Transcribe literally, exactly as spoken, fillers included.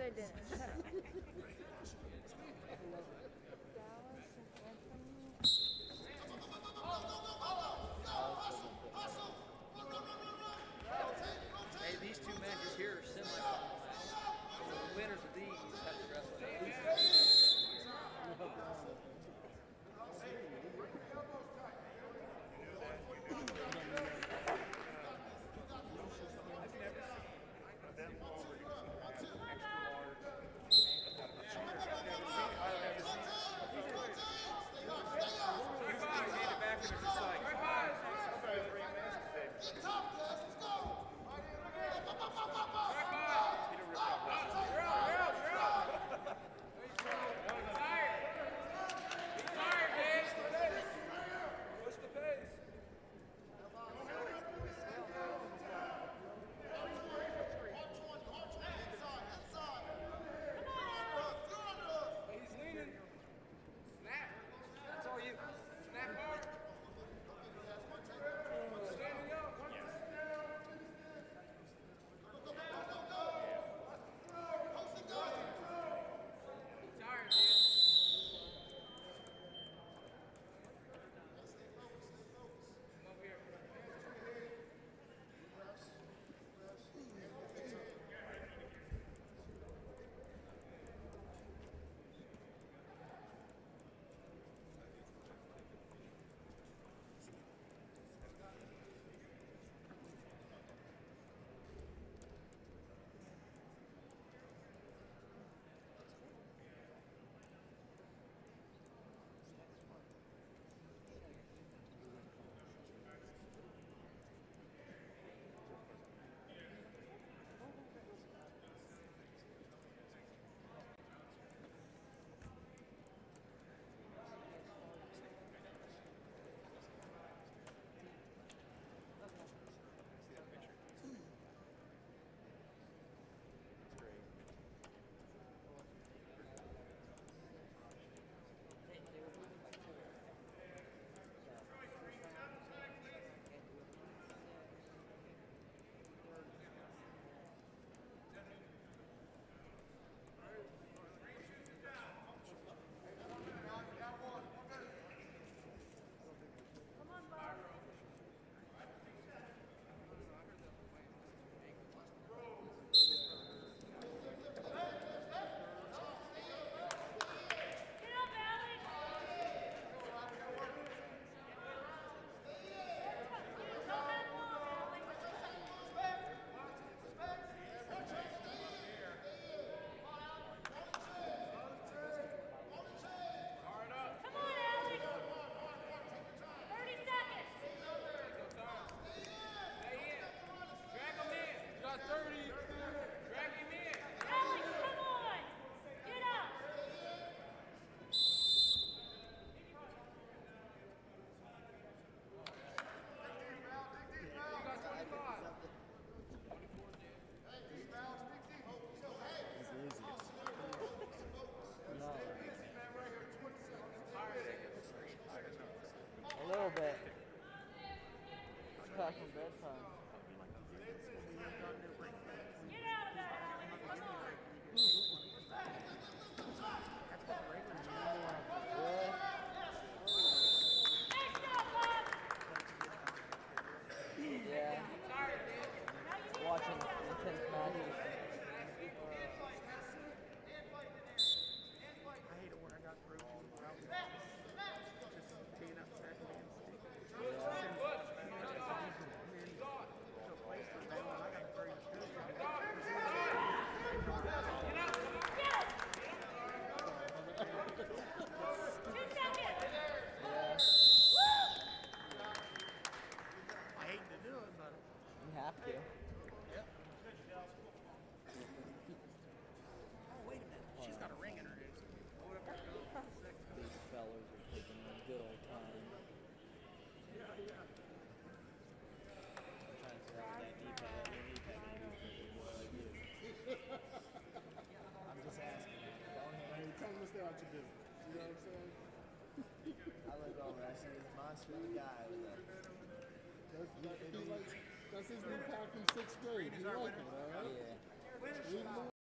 I didn't. Shut up. Hey, these two matches here are semi-final. The winners of these have to wrestle at least. A little bit. It's past from bedtime. Get out of there, Alex. Come on. Yeah. Yeah. Watching intense matches. I hate it when I got through. Just teeing up tackling and sticking. I hate to do it, but You have to. yep. Oh, wait a minute. She's got a ring in her ears. These fellas are taking a good old time. I'm trying to figure out what that knee pad, what knee pad can do for people like you. I'm just asking. Don't hit Hey, me. tell them to stay out your business. You know what I'm saying? I look over, I see this monster of a guy with a... That's, that, he's like, that's his new pad from sixth grade. You like it, all right? Yeah. Leave him alone.